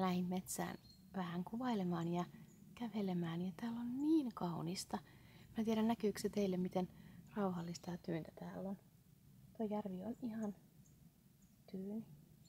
näihin metsään vähän kuvailemaan ja kävelemään. Ja täällä on niin kaunista. Mä en tiedä näkyykö se teille, miten rauhallista ja tyyntä täällä on. Tuo järvi on ihan tyyni.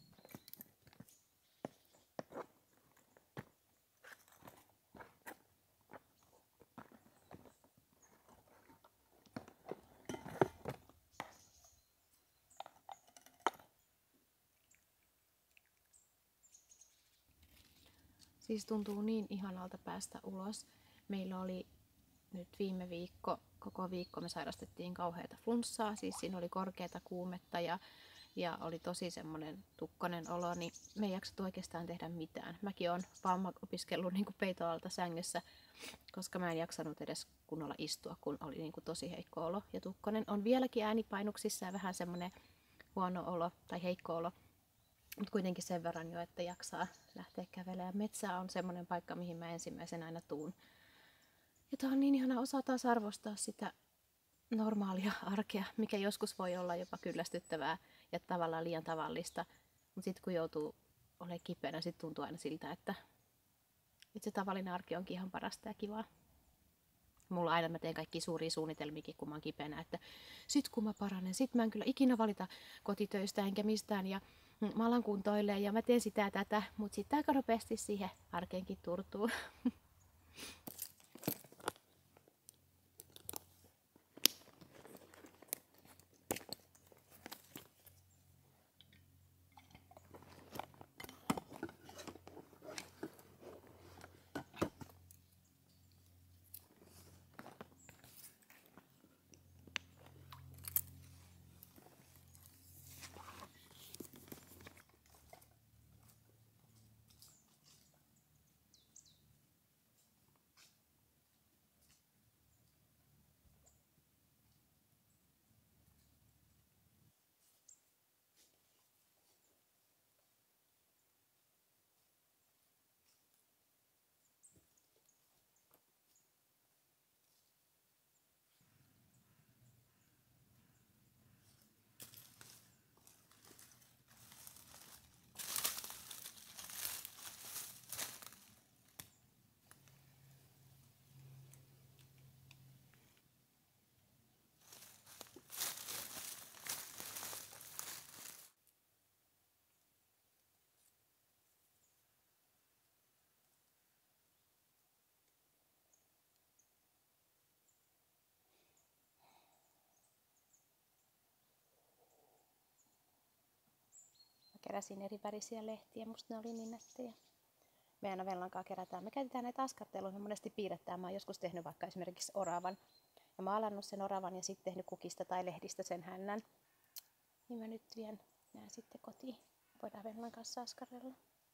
Siis tuntuu niin ihanalta päästä ulos. Meillä oli nyt viime viikko, koko viikko me sairastettiin kauheata flunssaa. Siis siinä oli korkeata kuumetta ja oli tosi semmoinen tukkonen olo, niin me ei jaksattu oikeastaan tehdä mitään. Mäkin olen vaan opiskellut niin kuin peitoalta sängyssä, koska mä en jaksanut edes kunnolla istua, kun oli niin kuin tosi heikko olo. Ja tukkonen on vieläkin äänipainuksissa ja vähän semmoinen huono olo tai heikko olo. Mutta kuitenkin sen verran jo, että jaksaa lähteä kävelemään. Metsä on semmoinen paikka, mihin mä ensimmäisenä aina tuun. Ja tää on niin ihana osa taas arvostaa sitä normaalia arkea, mikä joskus voi olla jopa kyllästyttävää ja tavallaan liian tavallista. Mutta sitten kun joutuu olemaan kipeänä, sit tuntuu aina siltä, että se tavallinen arki onkin ihan parasta ja kivaa. Mulla aina mä teen kaikki suuria suunnitelmiakin, kun mä oon kipeänä, että sit kun mä paranen, sit mä en kyllä ikinä valita kotitöistä enkä mistään ja mä alan kuntoilemaan ja mä teen sitä ja tätä, mutta sitten aika nopeasti siihen arkeenkin turtuu. Keräsin eri värisiä lehtiä, musta ne oli niin nättejä. Me aina Vellankaan kerätään. Me käytetään näitä askarteluja, me monesti piirretään. Mä oon joskus tehnyt vaikka esimerkiksi oravan. Ja mä oon alannut sen oravan ja sitten tehnyt kukista tai lehdistä sen hännän. Niin mä nyt vien nää sitten kotiin. Voidaan Vellan kanssa askarrella.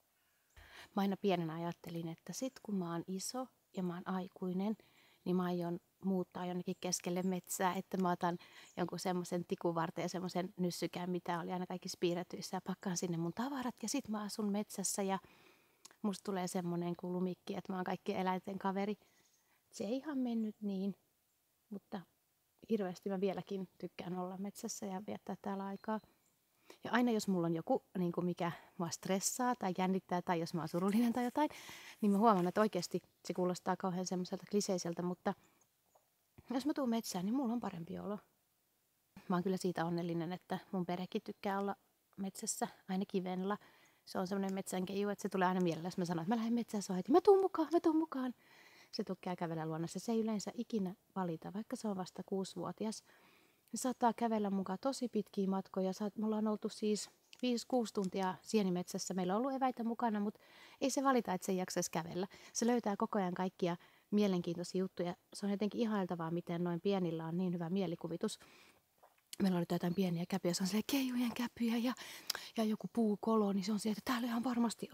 Mä aina pienenä ajattelin, että sit kun mä oon iso ja mä oon aikuinen, niin mä aion muuttaa jonnekin keskelle metsää, että mä otan jonkun semmoisen tikuvarten ja semmoisen nyssykään, mitä oli aina kaikissa piirretyissä ja pakkaan sinne mun tavarat ja sit mä asun metsässä ja musta tulee semmoinen kuin lumikki, että mä oon kaikkien eläinten kaveri. Se ei ihan mennyt niin, mutta hirveästi mä vieläkin tykkään olla metsässä ja viettää täällä aikaa. Ja aina jos mulla on joku, niin kuin mikä mua stressaa tai jännittää tai jos mä oon surullinen tai jotain, niin mä huomaan, että oikeasti se kuulostaa kauhean semmoiselta kliseiseltä, mutta jos mä tuun metsään, niin mulla on parempi olo. Mä oon kyllä siitä onnellinen, että mun perhekin tykkää olla metsässä, ainakin Venla. Se on semmoinen metsänkeiju, että se tulee aina mielellä, jos mä sanon, että mä lähden metsään, se on heti, mä tuun mukaan. Se tykkää kävellä luonnossa. Se ei yleensä ikinä valita, vaikka se on vasta 6-vuotias. Se saattaa kävellä mukaan tosi pitkiä matkoja. Me ollaan oltu siis 5-6 tuntia sienimetsässä. Meillä on ollut eväitä mukana, mutta ei se valita, että se ei jaksaisi kävellä. Se löytää koko ajan kaikkia mielenkiintoisia juttuja. Se on jotenkin ihailtavaa, miten noin pienillä on niin hyvä mielikuvitus. Meillä oli jotain pieniä käpyjä, se on se keijujen käpyjä ja joku puukolo, niin se on se, että täällä ihan varmasti,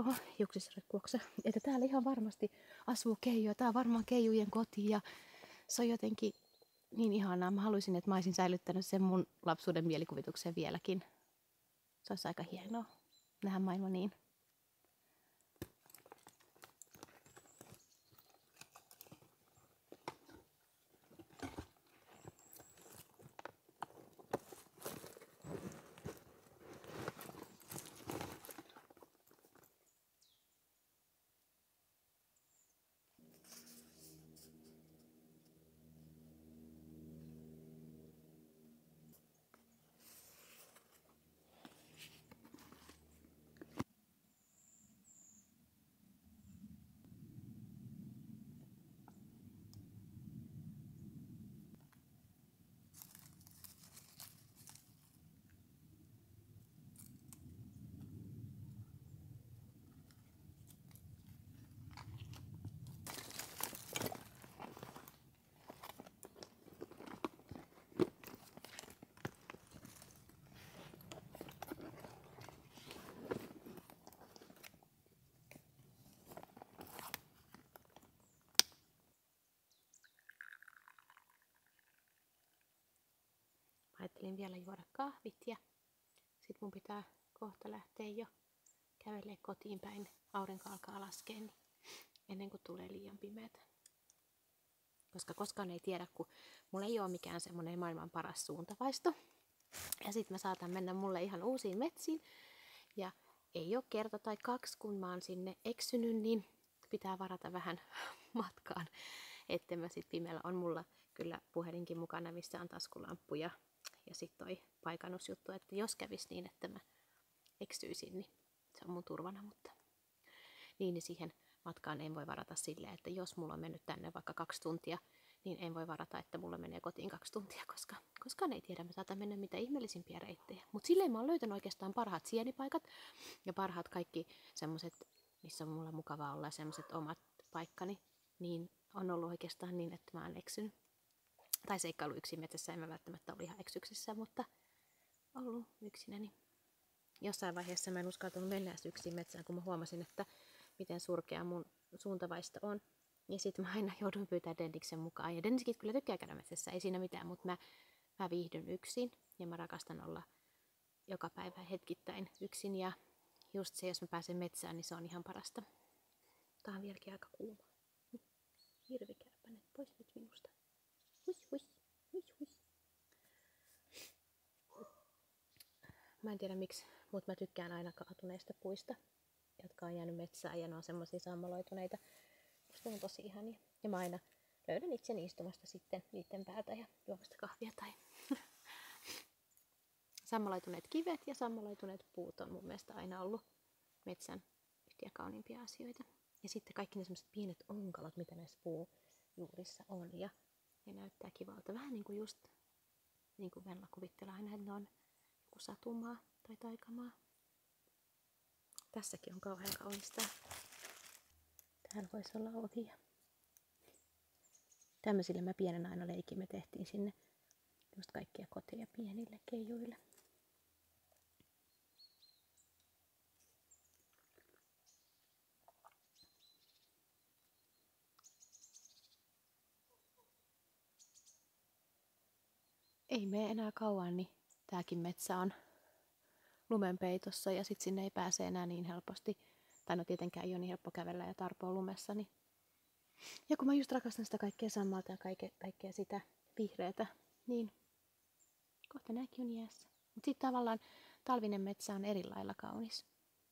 että täällä ihan varmasti asuu keijuja, tää on varmaan keijujen koti ja se on jotenkin niin ihanaa. Mä haluaisin, että mä olisin säilyttänyt sen mun lapsuuden mielikuvituksen vieläkin. Se olisi aika hienoa nähdä maailma niin. ajattelin vielä juoda kahvit ja sit mun pitää kohta lähteä jo kävelee kotiin päin. Aurinko alkaa laskea niin ennen kuin tulee liian pimeätä. Koska koskaan ei tiedä, kun mulla ei ole mikään semmoinen maailman paras suuntavaisto. Ja sit mä saatan mennä mulle ihan uusiin metsiin. Ja ei ole kerta tai kaksi, kun mä oon sinne eksynyt, niin pitää varata vähän matkaan. Etten mä sit pimeällä on mulla kyllä puhelinkin mukana, missä on taskulamppu ja sit toi paikannusjuttu, että jos kävis niin, että mä eksyisin, niin se on mun turvana, mutta niin siihen matkaan en voi varata silleen, että jos mulla on mennyt tänne vaikka 2 tuntia, niin en voi varata, että mulla menee kotiin 2 tuntia, koska koskaan ei tiedä, mä saatan mennä mitä ihmeellisimpiä reittejä. Mutta silleen mä oon löytänyt oikeastaan parhaat sienipaikat ja parhaat kaikki semmoset, missä on mulla mukavaa olla ja semmoset omat paikkani, niin on ollut oikeastaan niin, että mä oon eksynyt. Tai seikkailu yksin metsässä, en mä välttämättä ole ihan eksyksissä, mutta ollut yksinäni. Jossain vaiheessa mä en uskaltanut mennä yksin metsään, kun mä huomasin, että miten surkea mun suuntavaisto on. Ja sitten mä aina joudun pyytämään Denniksen mukaan. Ja Denniskin kyllä tykkää käydä metsässä, ei siinä mitään, mutta mä viihdyn yksin. Ja mä rakastan olla joka päivä hetkittäin yksin. Ja just se, jos mä pääsen metsään, niin se on ihan parasta. Tää on vieläkin aika kuuma. Hirvikärpänen, pois nyt minusta. Huis, huis, huis, huis. Mä en tiedä miksi, mutta mä tykkään aina kaatuneista puista, jotka on jäänyt metsään ja ne on semmosia sammaloituneita. Musta on tosi ihania. Ja mä aina löydän itseni istumasta sitten niiden päältä ja juomasta kahvia tai sammaloituneet kivet ja sammaloituneet puut on mun mielestä aina ollut metsän yhtiä kauniimpia asioita. Ja sitten kaikki ne semmoiset pienet onkalot, mitä näissä puujuurissa on ja ne näyttää kivalta. Vähän niin kuin just niin kuin Venla kuvittelee aina, että ne on joku satumaa tai taikamaa. Tässäkin on kauhean kaunista. Täällä voisi olla ovia. Tämmöisille mä pienen aina leikin. Me tehtiin sinne just kaikkia koteja pienille keijuille. Ei mene enää kauan, niin tääkin metsä on lumenpeitossa ja sit sinne ei pääse enää niin helposti. Tai no tietenkään ei ole niin helppo kävellä ja tarpoa lumessa. Niin. Ja kun mä just rakastan sitä kaikkea sammalta ja kaikkea sitä vihreätä, niin kohta nääkin on jäässä. Mutta sitten tavallaan talvinen metsä on eri lailla kaunis.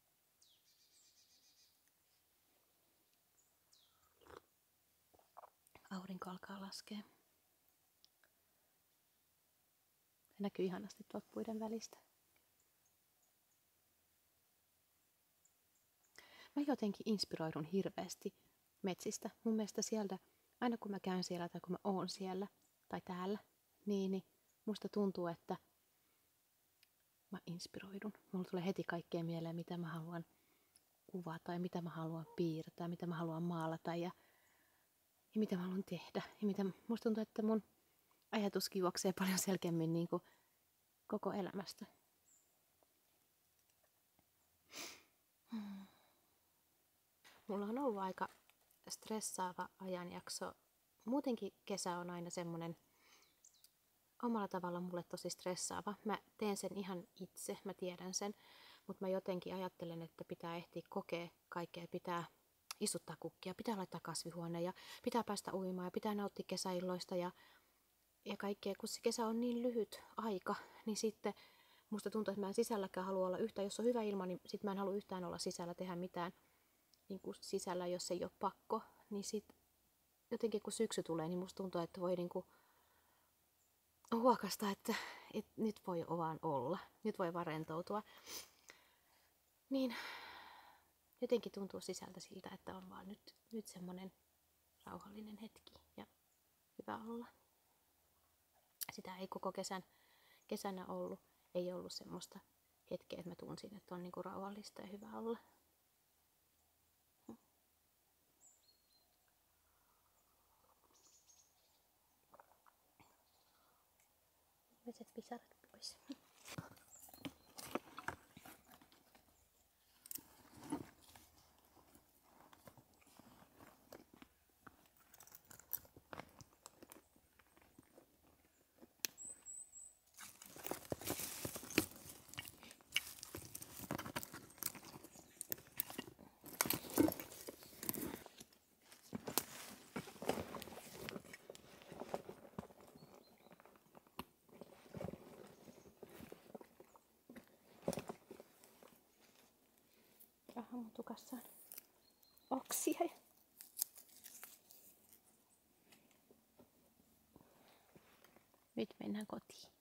Aurinko alkaa laskea. Se näkyy ihanasti tuolta puiden välistä. Mä jotenkin inspiroidun hirveästi metsistä. Mun mielestä sieltä, aina kun mä käyn siellä tai kun mä oon siellä tai täällä, niin musta tuntuu, että mä inspiroidun. Mulla tulee heti kaikkea mieleen, mitä mä haluan kuvata ja mitä mä haluan piirtää, mitä mä haluan maalata ja mitä mä haluan tehdä. Ja musta tuntuu, että mun ajatuskin juoksee paljon selkeämmin niin kuin koko elämästä. Mulla on ollut aika stressaava ajanjakso. Muutenkin kesä on aina semmonen omalla tavalla mulle tosi stressaava. Mä teen sen ihan itse, mä tiedän sen, mutta mä jotenkin ajattelen, että pitää ehtiä kokea kaikkea, pitää istuttaa kukkia, pitää laittaa kasvihuone ja pitää päästä uimaan ja pitää nauttia kesäilloista ja kaikkea. Kun se kesä on niin lyhyt aika, niin sitten musta tuntuu, että mä en sisälläkään halua olla yhtään. Jos on hyvä ilma, niin sit mä en halua yhtään olla sisällä tehdä mitään niin kuin sisällä, jos ei ole pakko. Niin sit jotenkin kun syksy tulee, niin musta tuntuu, että voi niinku huokasta, että nyt voi vaan olla. Nyt voi vaan rentoutua. Niin jotenkin tuntuu sisältä siltä, että on vaan nyt semmonen rauhallinen hetki ja hyvä olla. Sitä ei koko kesänä ollut. Ei ollut semmoista hetkeä, että mä tunsin, että on niinku rauhallista ja hyvä olla. Viimeiset pisarat pois. tukassaan oksia. Nyt mennään kotiin.